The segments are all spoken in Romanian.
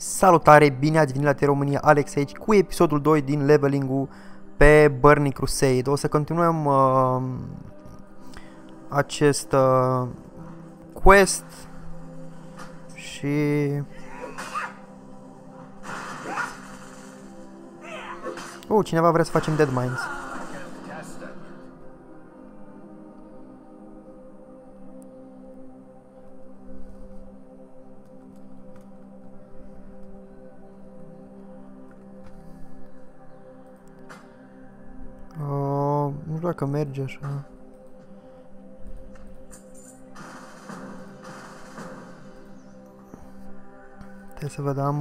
Salutare, bine ați venit la T-România, Alex aici cu episodul 2 din leveling-ul pe Burning Crusade. O să continuăm acest quest și cineva vrea să facem Dead Mines. Nu știu dacă merge așa. Trebuie să vedem.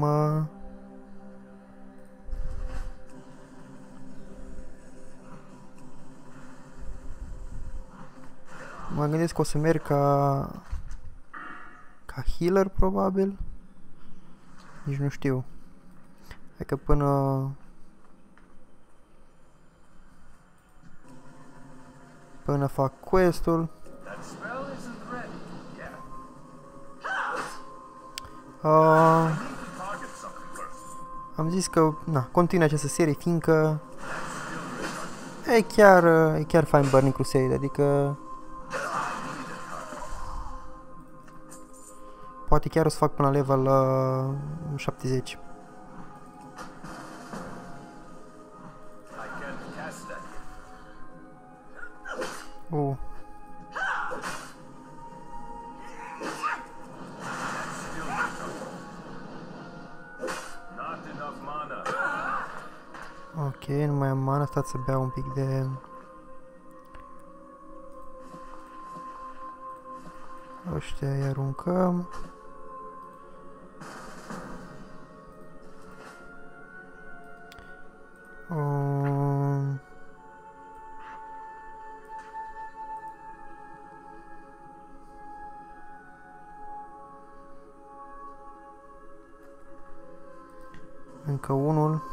Mă gândesc că o să merg ca healer probabil. Nici nu știu. Hai că până fac quest-ul. Am zis că continui această serie fiindcă e chiar fain Burning Crusade, adică poate chiar o să fac până la level 70. Ok, nu mai am mana, stați să beau un pic de... Ăștia îi aruncăm. Încă unul.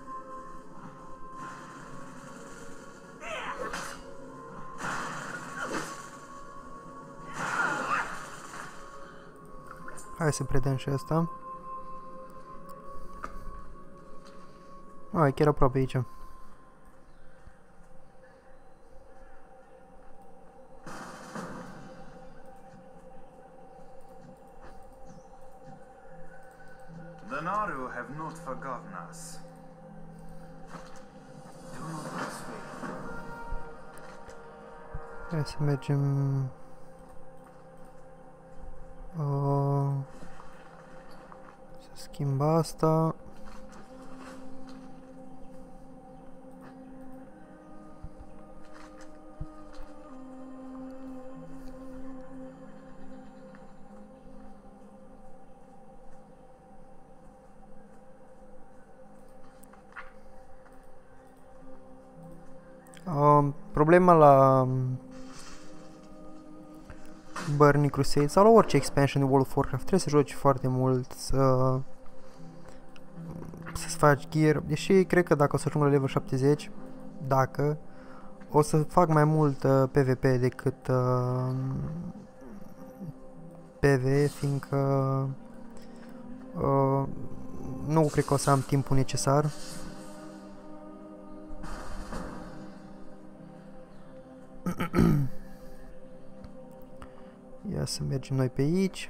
Hai să predăm și asta. E chiar aproape aici. The Naru have not forgotten us. Do not persuade. Hai să mergem. Să schimb asta. Problema la Burning Crusade sau la orice expansion de World of Warcraft trebuie să joci foarte mult, să-ți faci gear, deși cred că dacă o să ajung la level 70, o să fac mai mult PvP decât PvE, fiindcă nu cred că o să am timpul necesar. Ia să mergem noi pe aici.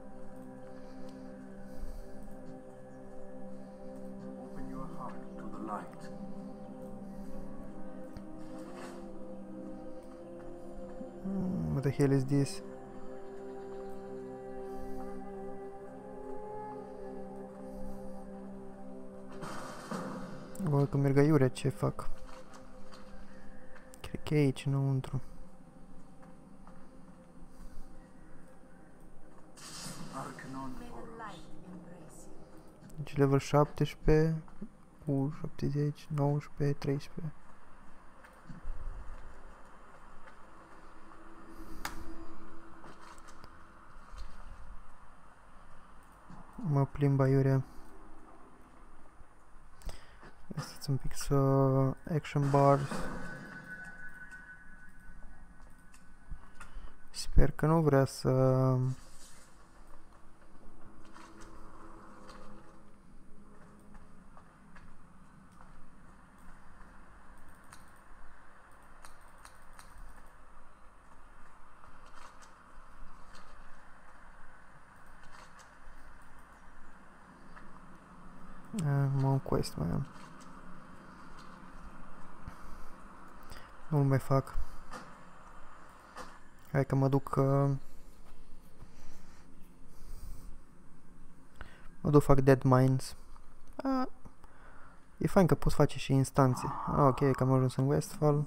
What the hell is this? Văd că merg aiurea, ce fac? Cred că e aici înăuntru. Deci level 17, 70, 19, 13. Mă plimb aiurea. Stați un pic să... Action bars. Sper că nu vrea să... Mă un quest mai am. Nu-l mai fac. Hai că mă duc... mă duc fac Dead Mines. E fain că poți face și instanțe. Ok, că am ajuns în Westfall.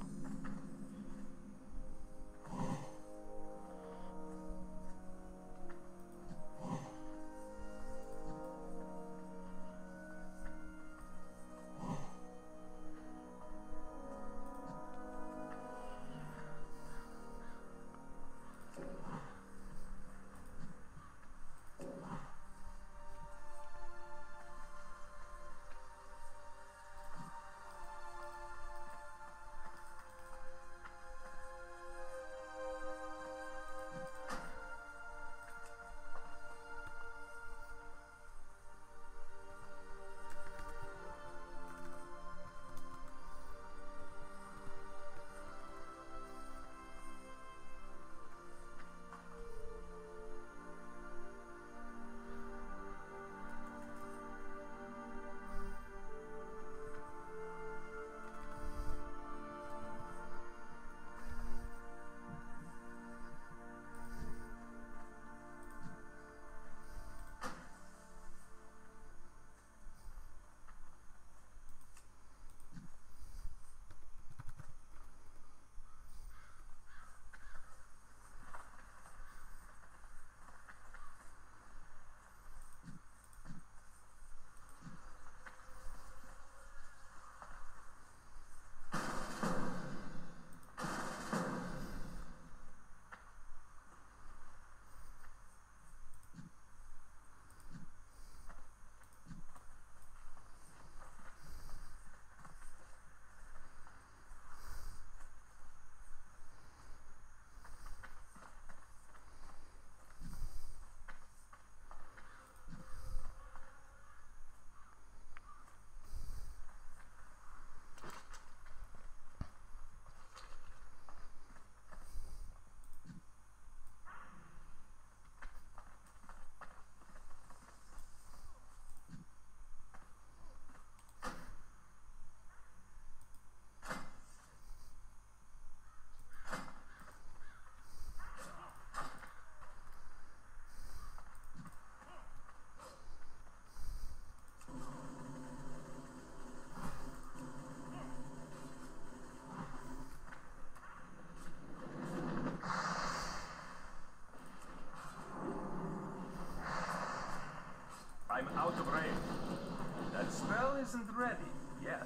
I'm out of range. That spell isn't ready yet.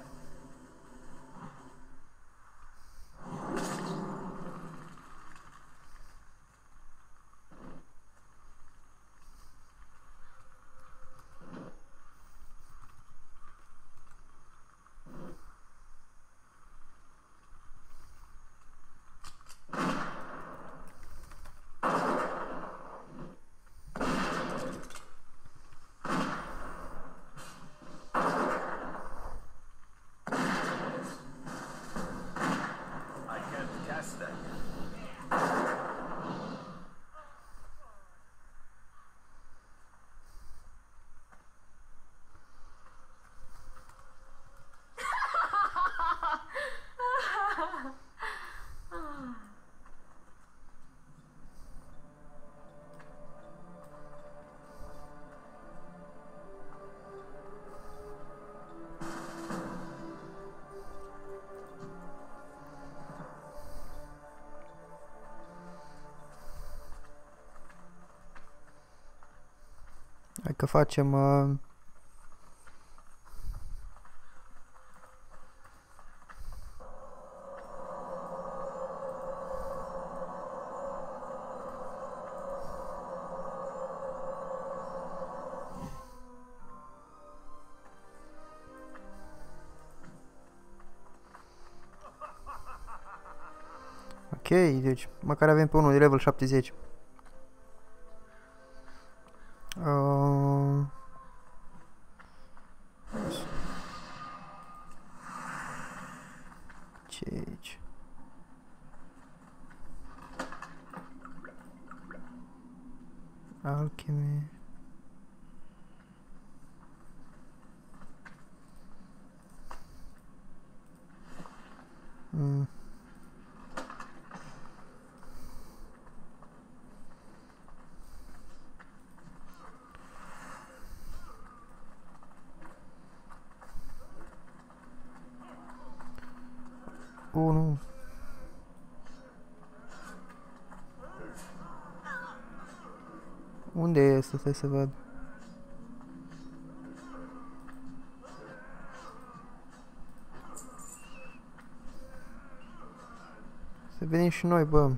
Hai că facem... Ok, deci măcar avem pe unul de level 70. Ce e aici? Alchemy. Nu. Unde este? Stai să văd. Să venim și noi, bă.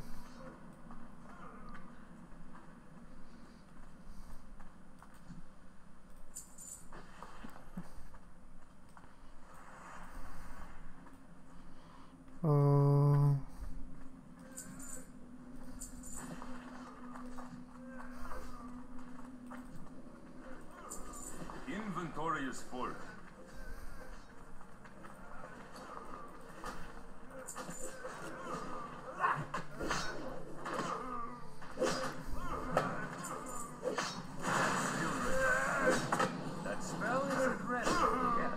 Inventory is full. That spell isn't ready yet.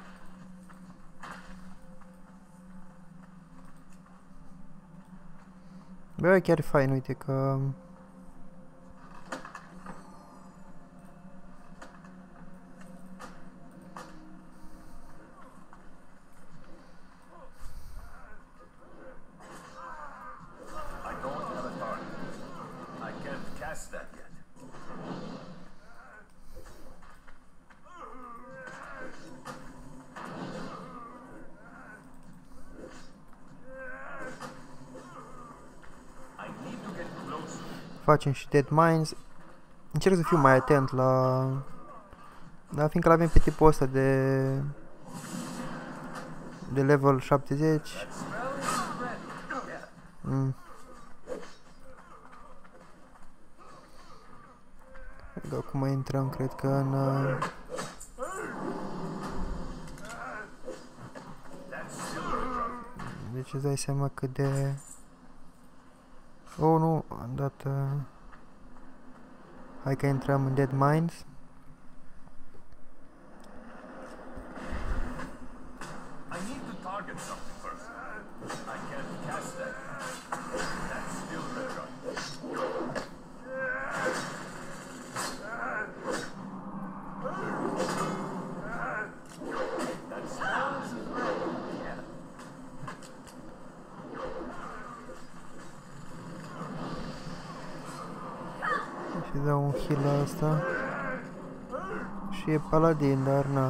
Bă, chiar e fain, uite că... Facem și Dead Mines. Încerc să fiu mai atent la... Da, fiindcă l-avem pe tipul ăsta de level 70. Acum intrăm, cred că în... Deci îți dai seama cât de... Oh, nu, am dat... Hai că intrăm în Dead Mines. Și dau un heal la asta. Și e paladin, dar na.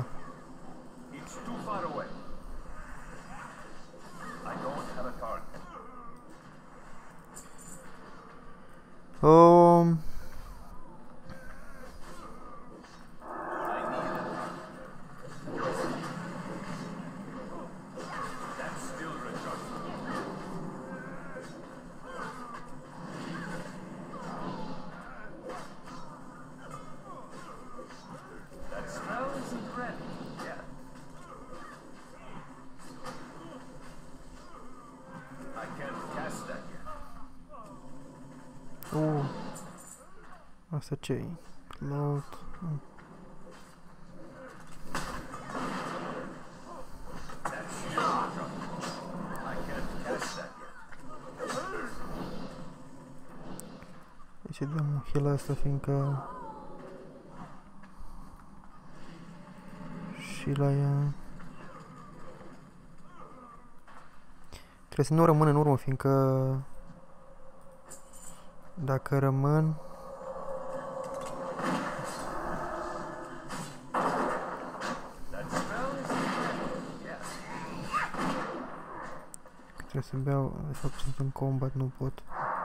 Asta ce-i? Load. Deci dăm un heal asta, fiindcă și la ea trebuie să nu rămân în urmă, fiindcă dacă rămân trebuie să beau, de fapt sunt în combat, nu pot.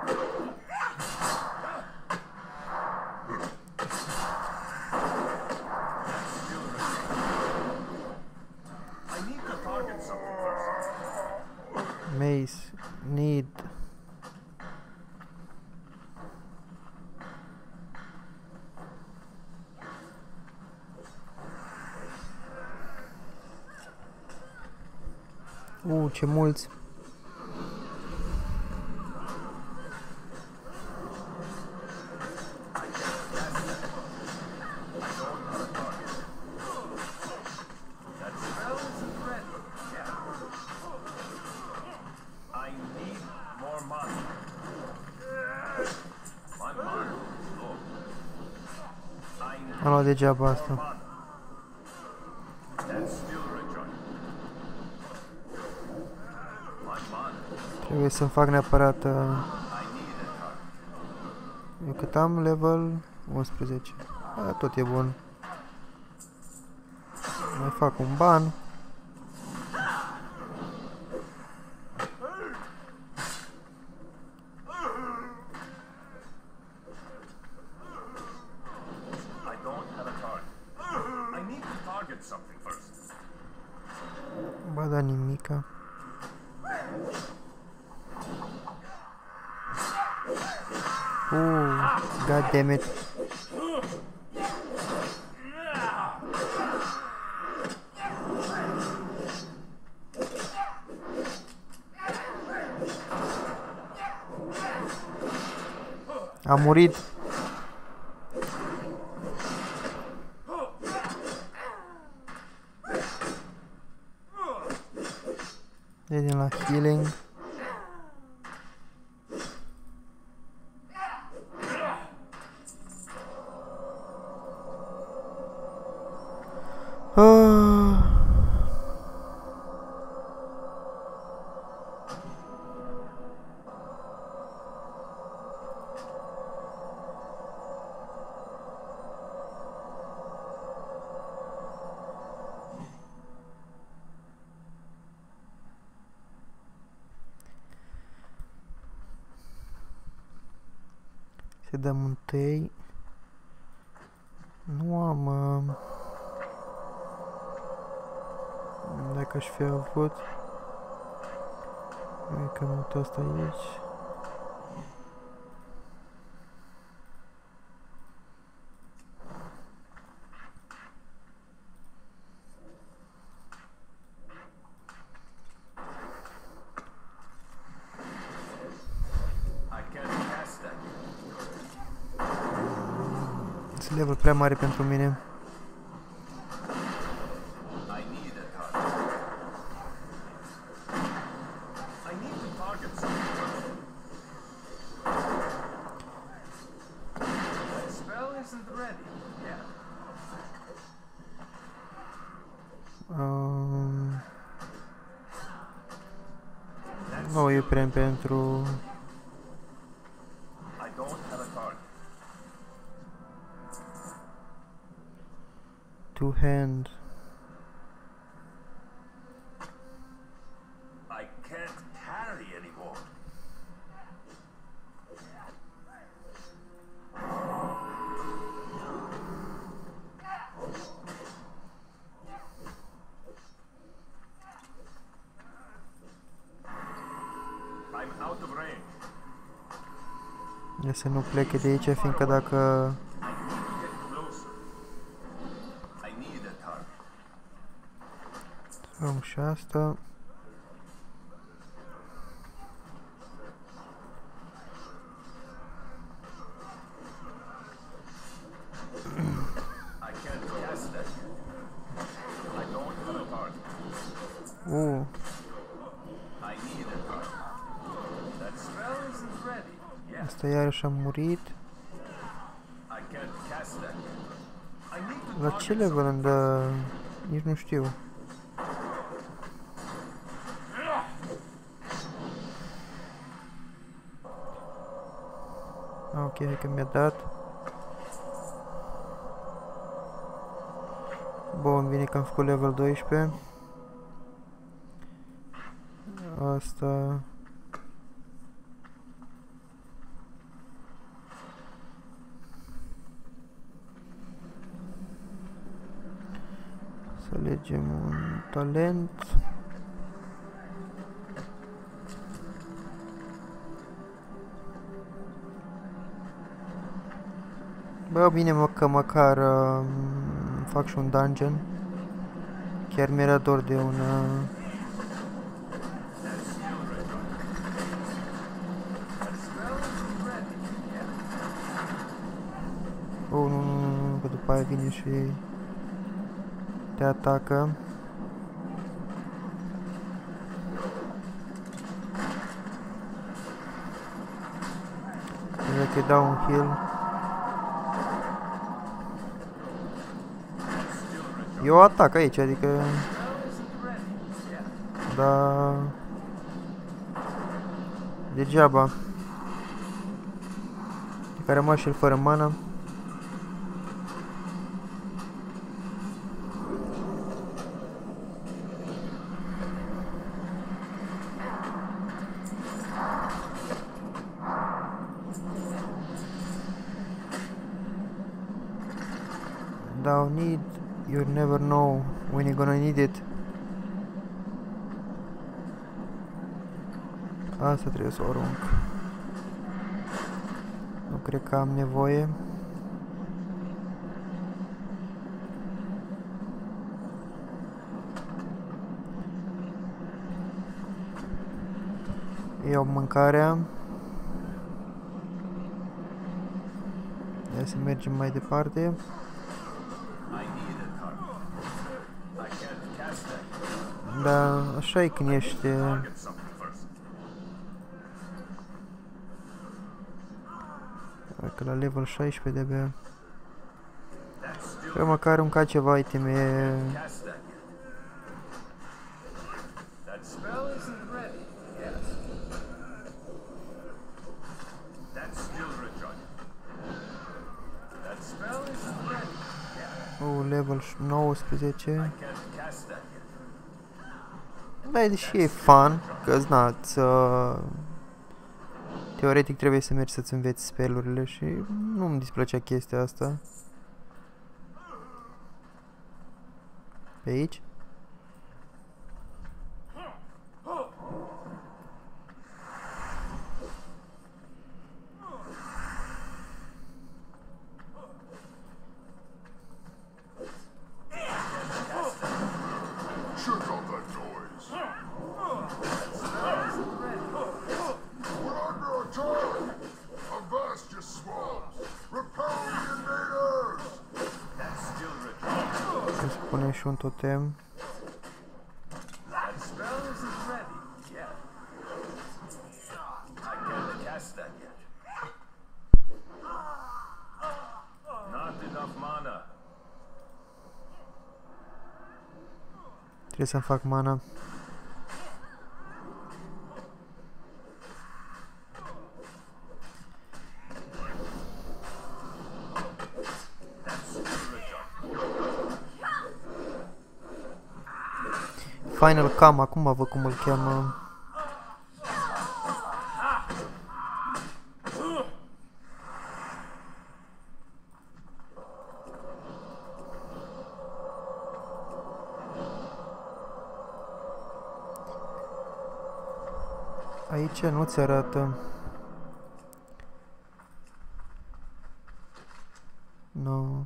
Mace, need. Ce mulți. Am luat degeaba asta. Trebuie să-mi fac neapărat... Eu cât am? Level 11. Tot e bun. Mai fac un ban. Ba da, nimica. God damn it. A murit. E din la healing. Să dăm întâi. Nu am... Dacă aș fi avut... Hai că mut asta aici. Sunt level prea mare pentru mine. Nu e prea pentru... Two hand. I can't carry anymore. I'm out of range. Ia să nu plece de aici, fiindcă dacă... Am și asta. Asta iarăși am murit. La ce level îmi dă? Nici nu știu. Ok, hai că mi-a dat. Bun, bine că am făcut level 12. Asta... Să alegem un talent. Bă, bine că măcar fac și un dungeon. Chiar mi-era dor de un... nu, că după aia vine și te atacă. Dacă îi dau un heal. Eu atac aici, adică... Da... Degeaba. De care rămas și el fără mana. Thou need, you never know when you're gonna need it. Asta trebuie să o arunc. Nu cred că am nevoie. Iau mâncarea. Ia să mergem mai departe. Da, așa e când ești... Că la level 16 de-abia. Că măcar arunca ceva iteme. Level 19. Da, deși e fun, că na, teoretic trebuie să mergi să-ți înveți spellurile și nu-mi displăcea chestia asta. Pe aici? Pune și un totem. Trebuie să-mi fac mana. Final Cam, acum văd cum îl cheamă. Aici nu ți arată. Nu.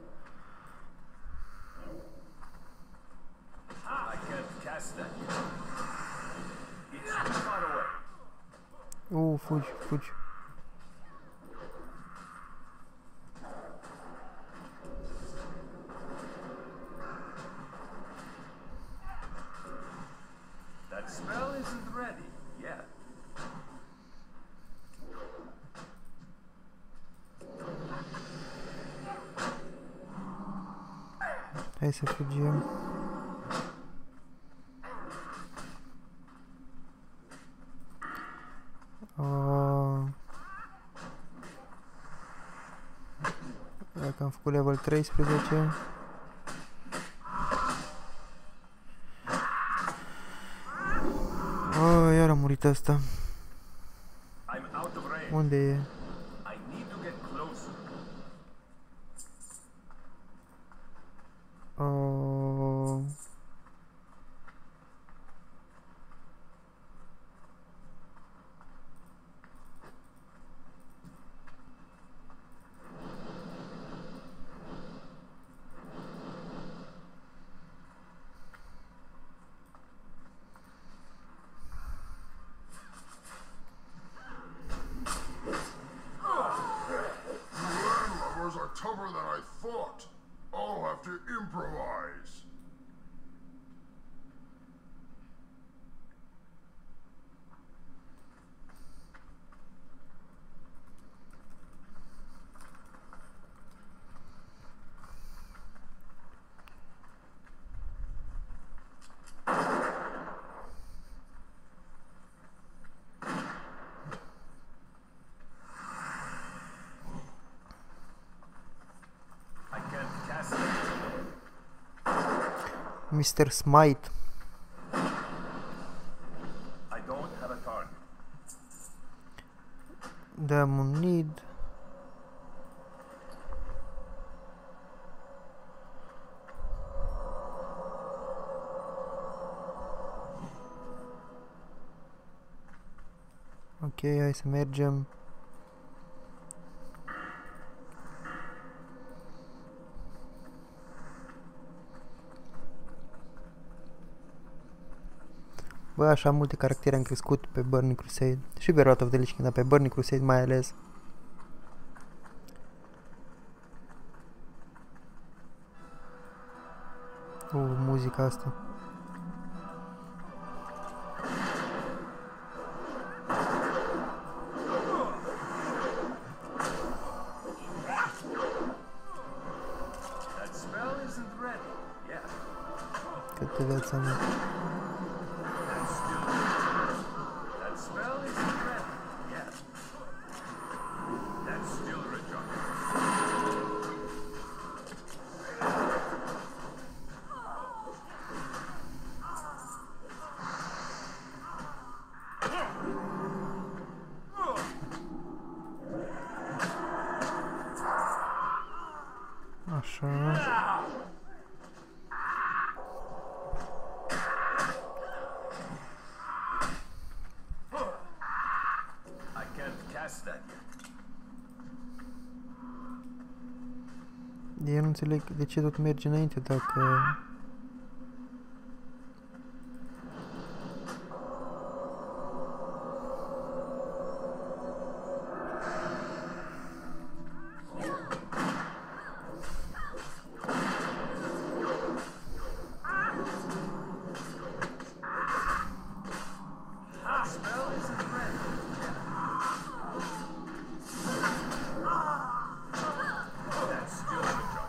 Fugi, fugi. That spell isn't ready yet. Hai să fugim. Dacă am făcut level 13. Iar a murit asta. Unde e? Tougher than I thought. I'll have to improvise. Mr. Smite. I don't have a target. Diamond Need. Ok, hai să mergem. Bă, așa multe caractere am crescut pe Burning Crusade. Și pe Wrath of the Lich King, dar pe Burning Crusade mai ales. Muzica asta. That spell isn't ready yet. Câte viața mea. That spell isn't ready yet. That's still rejected. Așa. I can't cast that yet. Eu nu înțeleg de ce tot merge înainte dacă... That spell isn't ready yet. That's still rejected.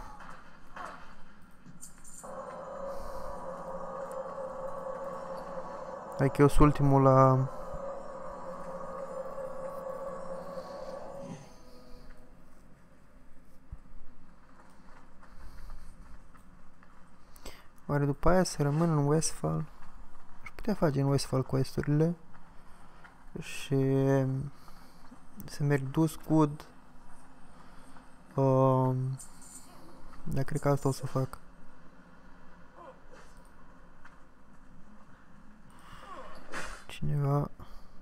Hai că eu sunt ultimul la... Oare după aia să rămân în Westfall? Aș putea face în Westfall quest-urile și să merg Duskwood. Dar cred că asta o să fac. Cineva...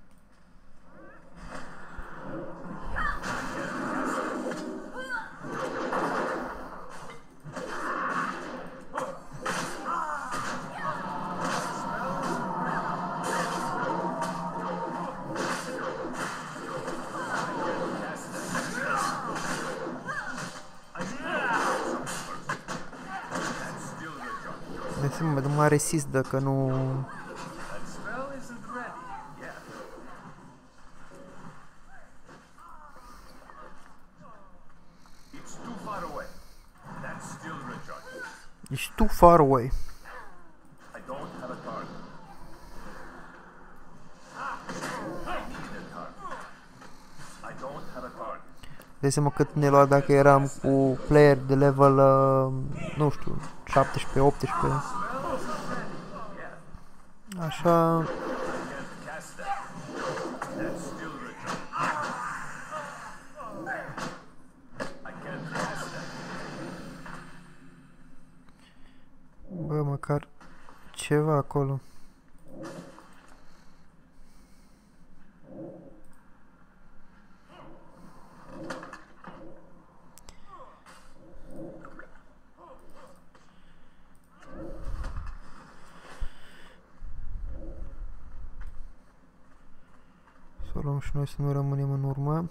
De asemenea, mă mare resist dacă nu... That spell isn't ready yet. It's too far away. That's still rejected. Ești too far away. I don't have a target. I need a target. I don't have a target. Dai seama cât ne lua dacă eram cu player de level, nu știu, 17, 18. Așa... Cast that. That's still rejected. I can't cast that. Bă, măcar ceva acolo. Să o luăm și noi să nu rămânem în urmă.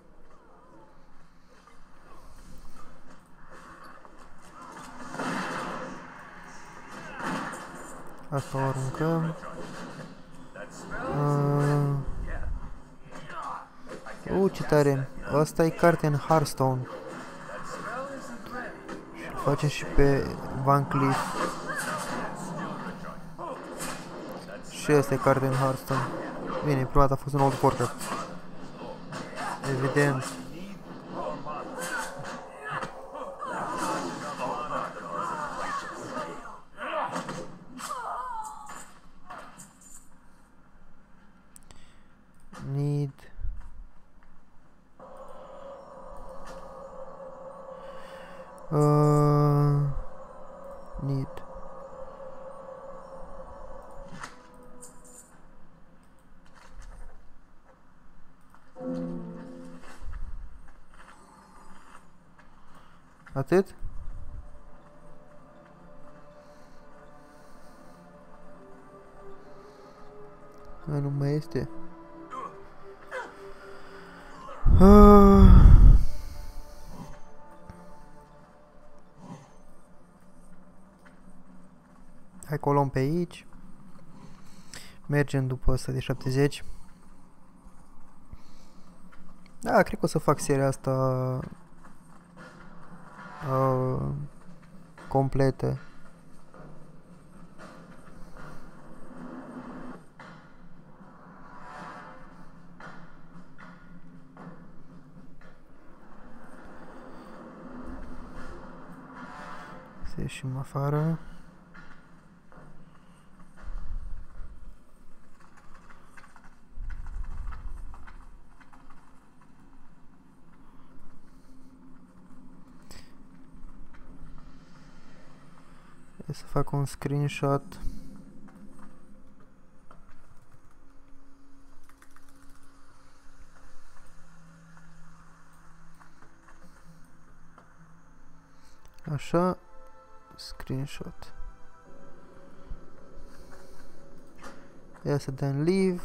Asta o aruncăm. Ce tare! Asta e carte în Hearthstone. Și îl facem și pe Van Cleef. Și asta e carte în Hearthstone. Bine, prima dată a fost un World of Warcraft. Evident. Atât? Nu mai este. Hai că o luăm pe aici. Mergem după ăsta de 70. Da, cred că o să fac seria asta completă. Să ieșim afară. Să fac un screenshot. Așa, screenshot. Ia să dăm leave.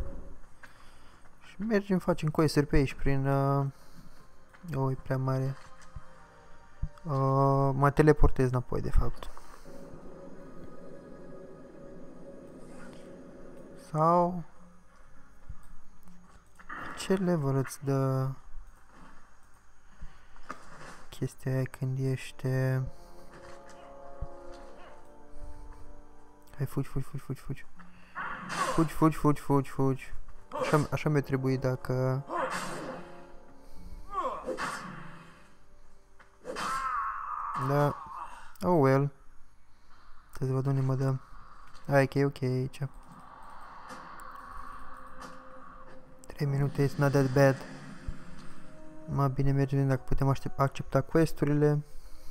Și mergem, facem quest-uri pe aici prin... e prea mare. Mă teleportez înapoi, de fapt. Sau... Ce level îți dă chestia aia când ești... Hai, fugi, fugi, fugi, fugi, fugi. Fugi, fugi, fugi, fugi, fugi. Așa mi-a trebuit dacă... Da. Oh well. Să văd unde mă dă. Hai că e ok aici. 3 minute, it's not that bad. Mai bine mergem dacă putem accepta quest-urile.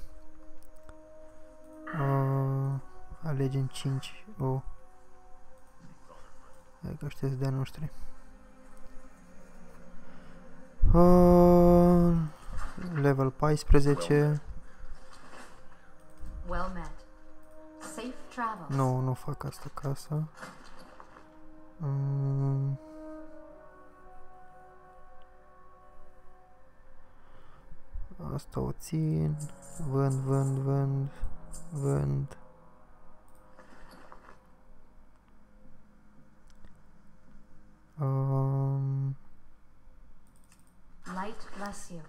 Alegem 5. Hai că ăștia de-a noștri. Level 14. Well met. Safe travels. Nu, nu fac asta acasă. Asta o țin. Vând, vând, vând, vând. Light bless you.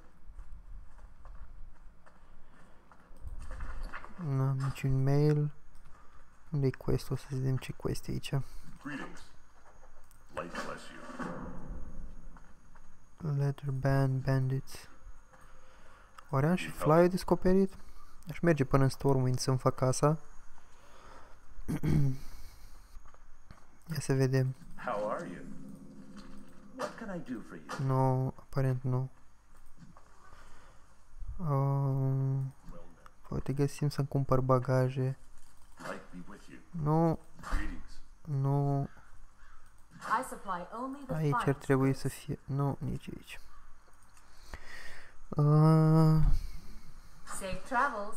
N-am niciun mail. Unde-i quest? O să vedem ce quest e aici. Greetings. Light bless you. Letter band, bandits. Oare am și fly descoperit? Aș merge până în Stormwind să-mi fac casa. Ia să vedem. How are you? What can I do for you? Nu, aparent nu. Poate găsim să-mi cumpăr bagaje. Light be with you. Nu, Greetings. nu. I supply only the Aici ar finest trebui goods. să fie. Nu, nici aici. Safe travels.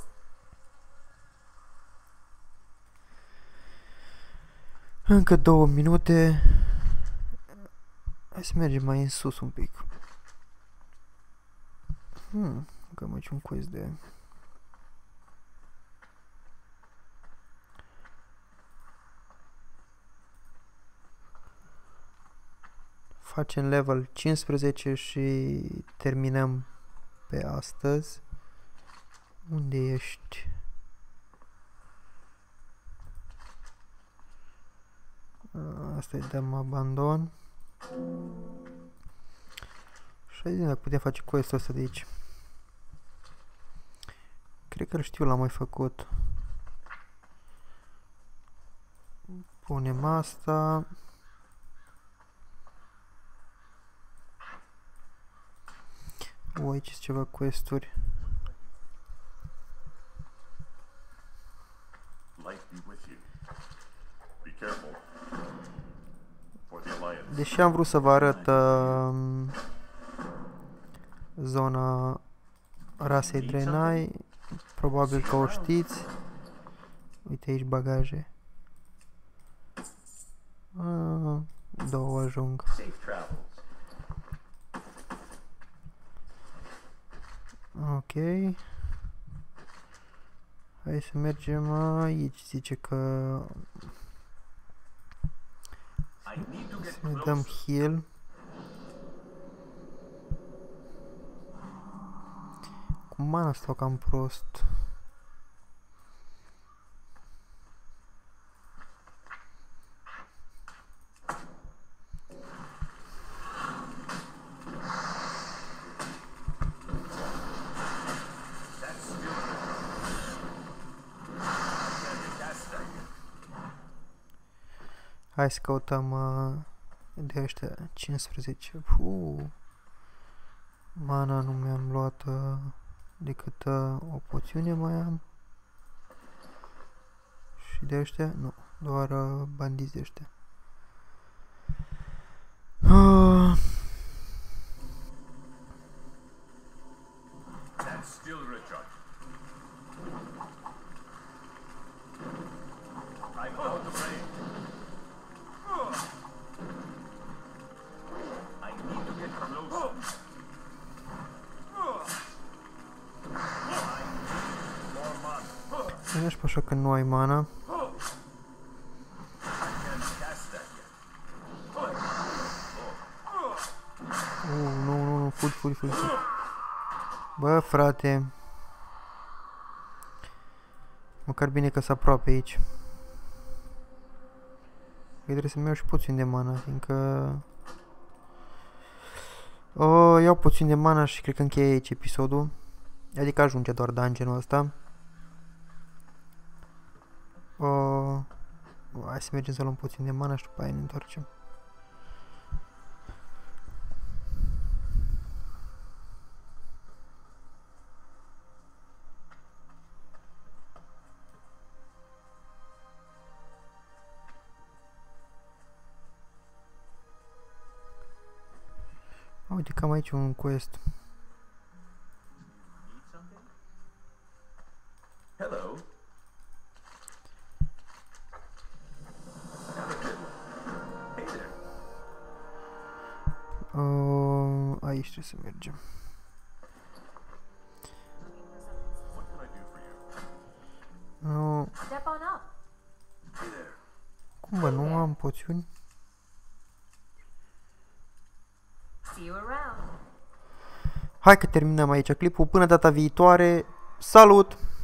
Încă 2 minute. Hai să mergem mai în sus un pic. Încă mai un quest de... Facem level 15 și terminăm pe astăzi. Unde ești? Asta-i dăm abandon. Și hai dacă putem face quest-ul ăsta de aici. Cred că îl știu, l-am mai făcut. Punem asta. Aici sunt ceva quest-uri. Light be with you. Be careful. For the Alliance. Deși am vrut să vă arăt zona rasei Draenei, Probabil că o știți. Uite aici bagaje. Două ajung. Safe travels. Ok. Hai să mergem aici. Zice că I need to get să ne dăm closer. heal. Cu mana stau cam prost. That's still can't get past that yet. Hai să căutăm de ăștia 15. Mana nu mi-am luat decât o poțiune mai am. Și de ăștia? Nu, doar bandiți de ăștia. That's still recharged. I'm out of range. I need to get closer. I need more mana. Nu ești pe așa că nu ai mana. I can't cast that yet. Nu, fugi. Bă, frate. Măcar bine că s-a aproape aici. Că trebuie să-mi iau și puțin de mana, fiindcă... iau puțin de mana și cred că încheie aici episodul. Adică ajunge doar dungeon-ul ăsta. Hai să mergem să luăm puțin de mana și după aia ne întoarcem. Uite că am aici un quest. Need something? Hello. Have a good one. Hey there. Aici trebuie să mergem. What can I do for you? Nu, Step on up. Hey there. cum bă, nu am poțiuni? See you around. Hai că terminăm aici clipul. Până data viitoare. Salut!